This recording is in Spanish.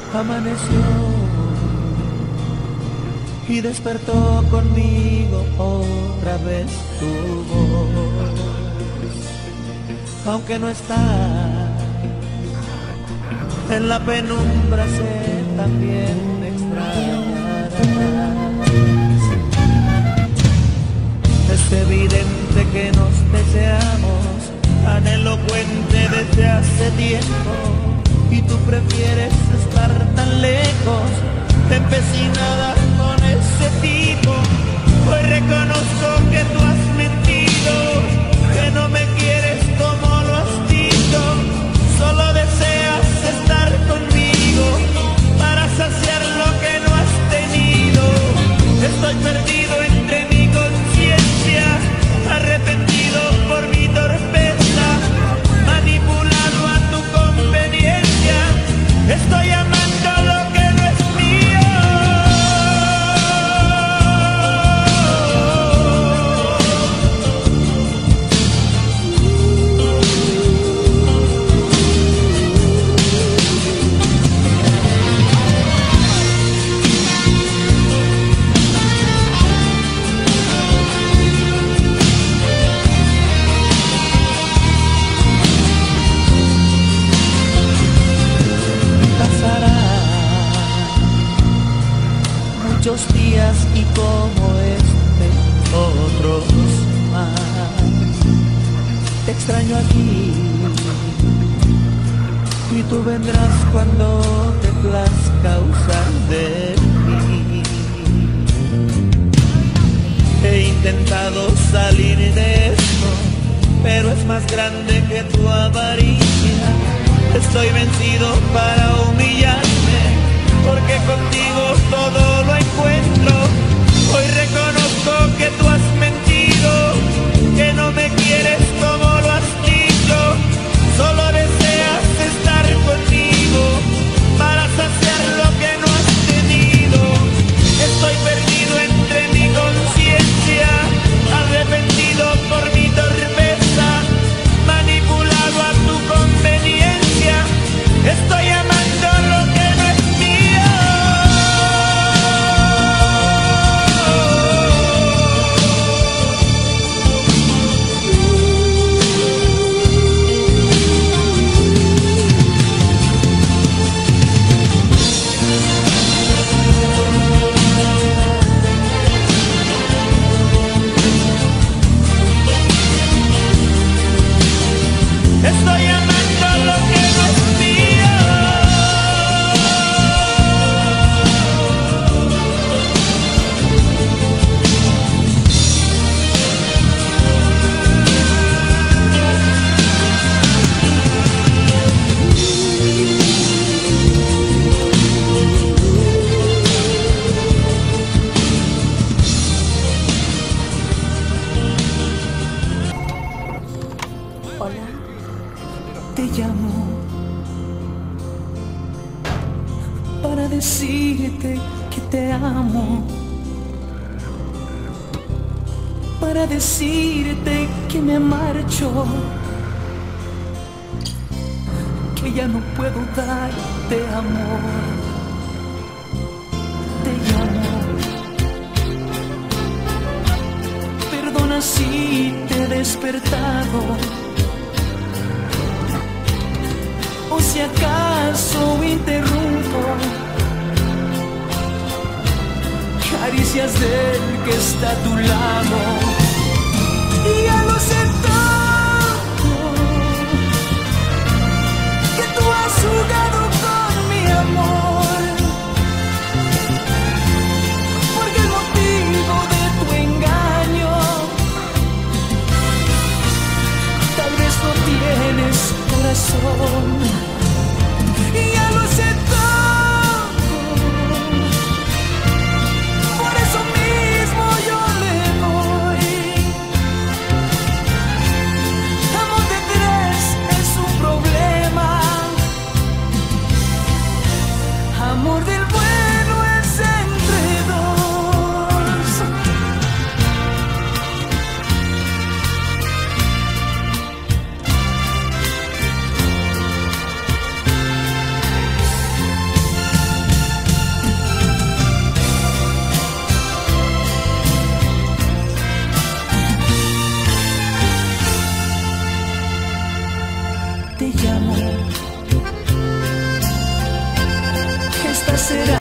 Amaneció y despertó conmigo otra vez tu voz. Aunque no está en la penumbra, sé también extrañarás. Es evidente que nos deseamos, tan elocuente desde hace tiempo, y tú prefieres estar tan lejos, empecinada con ese tipo. Hoy reconozco que tú has mentido, que no me quieres como lo has dicho. Solo deseas estar conmigo para saciar lo que no has tenido. Estoy perdido entre mi conciencia, arrepentido por mi torpeza, manipulado a tu conveniencia. Estoy amando lo que no es mío. Muchos días y como este, otros más. Te extraño aquí y tú vendrás cuando te plazca usar de mí. He intentado salir de esto, pero es más grande que tu avaricia. Estoy vencido para humillarme, porque contigo todo lo encuentro. Hoy reconozco que tú has mentido, que no me quieres como lo has dicho. Solo deseas estar conmigo para saciar lo que no has tenido. Estoy perdido entre mi conciencia, arrepentido por mi torpeza, manipulado a tu conveniencia. Estoy amando lo que no es mío. Estoy amando lo que no es mío. Hola, te llamo para decirte que te amo, para decirte que me marcho, que ya no puedo darte amor. Te llamo, perdona si te he despertado, o si acaso interrumpo caricias del que está a tu lado. Y ya lo sé todo, que tú has jugado con mi amor, porque el motivo de tu engaño tal vez no tienes corazón. Y ya lo sé todo, por eso mismo yo le doy. Amor de tres es un problema, amor del bueno es entre dos. esta será